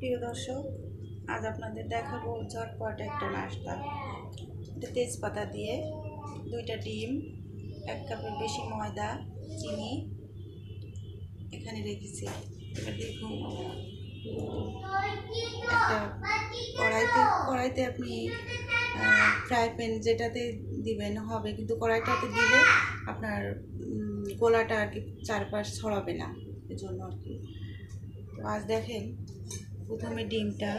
প্রিয় দর্শক, আজ আপনাদের দেখাবো ঝটপট একটা নাস্তা। এটা তেজপাতা দিয়ে 2টা ডিম, 1 কাপের বেশি ময়দা, চিনি এখানে রেখেছি। এবার দেখুন, একটা কড়াইতে আপনি ফ্রাই প্যান যেটাতে দিবেন হবে, কিন্তু কড়াইটাতে দিলে আপনার গোলাটা আর কি চারপাশ ছড়াবে না, এজন্য আর কি। তো আজ দেখেন, প্রথমে ডিমটা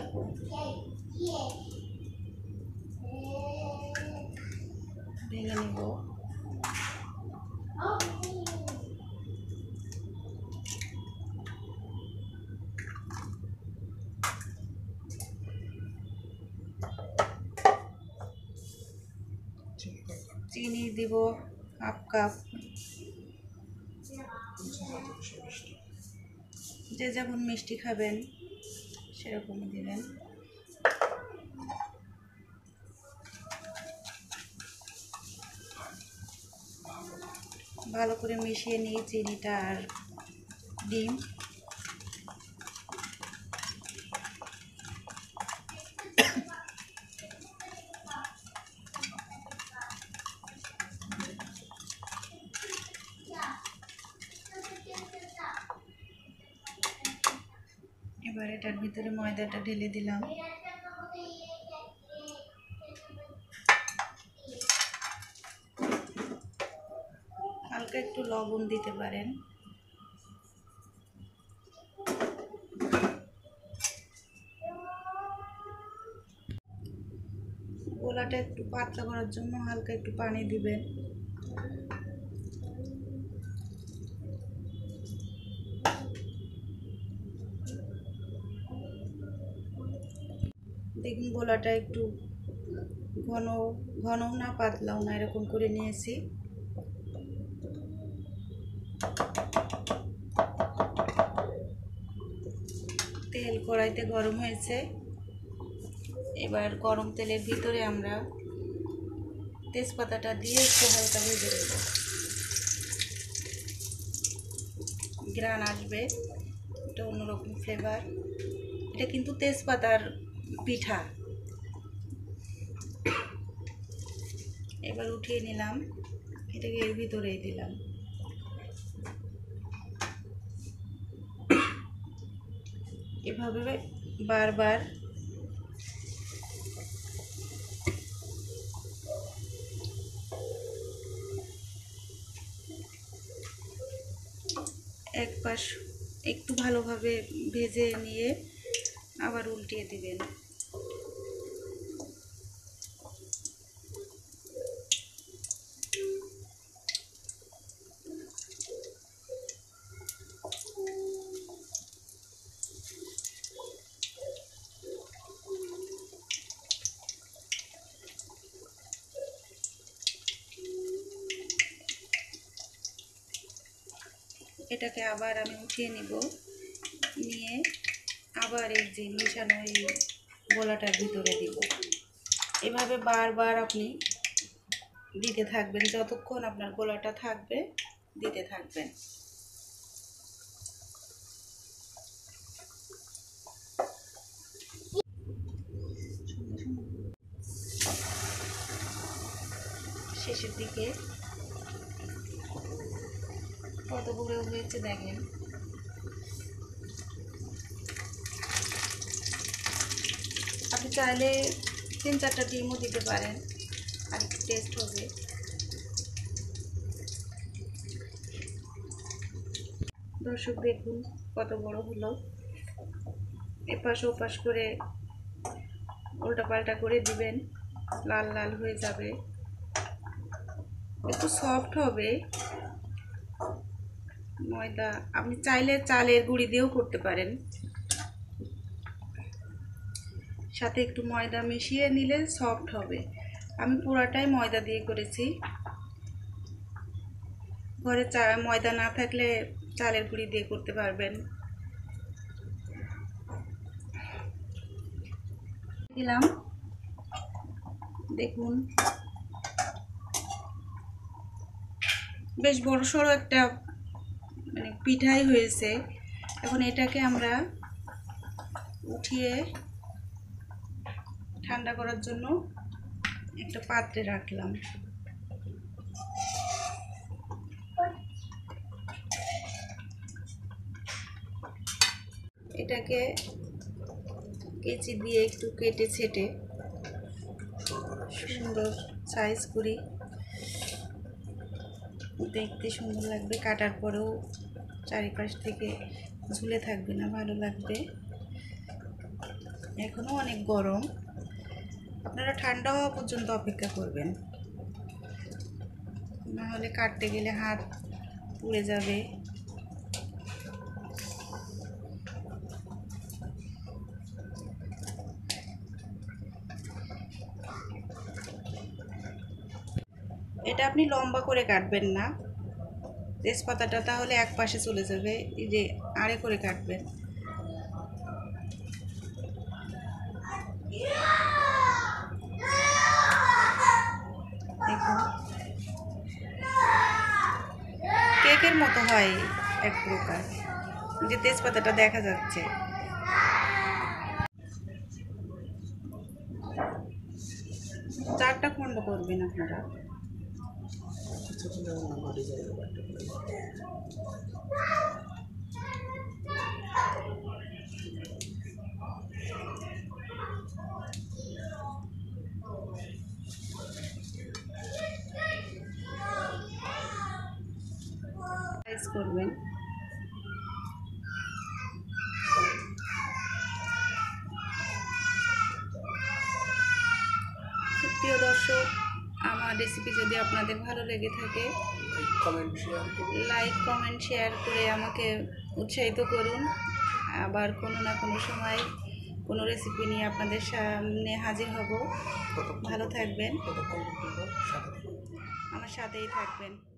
ভেঙে নেব। চিনি দিব 1/2 কাপ, যে যেমন মিষ্টি খাবেন সেরকমই দিবেন। ভালো করে মিশিয়ে নিই চিনিটা আর ডিম। এবার এটার ভিতরে ময়দাটা ঢেলে দিলাম। হালকা একটু লবণ দিতে পারেন। গোলাটা একটু পাতলা করার জন্য হালকা একটু পানি দিবেন। দেখুন, গোলাটা একটু ঘন না পাতলাও না, এরকম করে নিয়েছি। তেল কড়াইতে গরম হয়েছে। এবার গরম তেলের ভিতরে আমরা তেজপাতাটা দিয়ে একটু হালকা ভেজে দেব। ঘ্রাণ আসবে, এটা অন্যরকম ফ্লেভার। এটা কিন্তু তেজপাতার পিঠা। এবার উঠিয়ে নিলাম, এটাকে এর ভিতরেই দিলাম। এভাবে বারবার এক পাশ একটু ভালোভাবে ভেজে নিয়ে আবার উল্টিয়ে দিবেন। এটাকে আবার আমি উঠিয়ে নিব, নিয়ে আবার এই যে মিশানো এই গোলাটার ভিতরে দিব। এভাবে বারবার আপনি দিতে থাকবেন, যতক্ষণ আপনার গোলাটা থাকবে দিতে থাকবেন। শেষের দিকে কত বড় হয়েছে দেখেন। আপনি চাইলে 3-4টা ডিমও দিতে পারেন, আর একটু টেস্ট হবে। দর্শক দেখুন কত বড় হলো। এপাশ ওপাশ করে উল্টা পাল্টা করে দিবেন, লাল লাল হয়ে যাবে। একটু সফট হবে ময়দা। আপনি চাইলে চালের গুঁড়ি দিয়েও করতে পারেন, সাথে একটু ময়দা মিশিয়ে নিলে সফট হবে। আমি পুরাটাই ময়দা দিয়ে করেছি। ঘরে ময়দা না থাকলে চালের গুঁড়ি দিয়ে করতে পারবেন। দিলাম, দেখুন বেশ বড়সড় একটা পিঠাই হয়েছে। এখন এটাকে আমরা উঠিয়ে ঠান্ডা করার জন্য একটা পাত্রে রাখলাম। এটাকে কেচি দিয়ে একটু কেটে ছেটে সুন্দর সাইজ করি, দেখতে সুন্দর লাগবে। কাটার পরেও চারিপাশ থেকে ঝুলে থাকবে না, ভালো লাগবে। এখনো অনেক গরম, আপনারা ঠান্ডা হওয়া পর্যন্ত অপেক্ষা করবেন, না হলে কাটতে গেলে হাত পুড়ে যাবে। এটা আপনি লম্বা করে কাটবেন না তেজপাতাটা, তাহলে এক পাশে চলে যাবে। এই যে আড়ে করে কাটবেন। দেখুন কেকের মতো হয় এক প্রকার, যে তেজপাতাটা দেখা যাচ্ছে। চারটা খণ্ড করবেন আপনারা। করবেন। প্রিয় দর্শক, আমার রেসিপি যদি আপনাদের ভালো লেগে থাকে লাইক কমেন্ট শেয়ার করে আমাকে উৎসাহিত করুন। আবার কোনো না কোনো সময় কোনো রেসিপি নিয়ে আপনাদের সামনে হাজির হব। ভালো থাকবেন, আমার সাথেই থাকবেন।